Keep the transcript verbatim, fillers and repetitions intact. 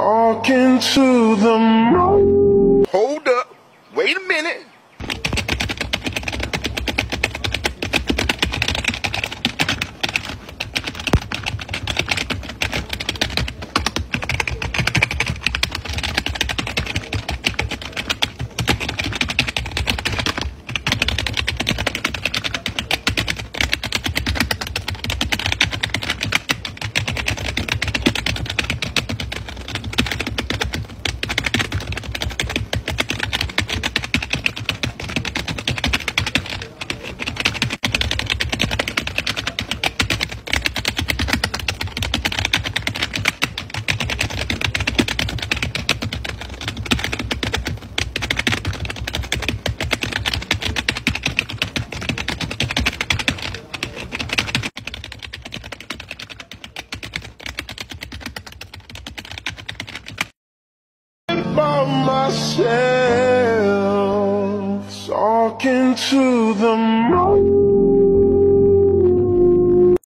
Talking to the moon. Hold up. Wait a minute. By myself, talking to the moon.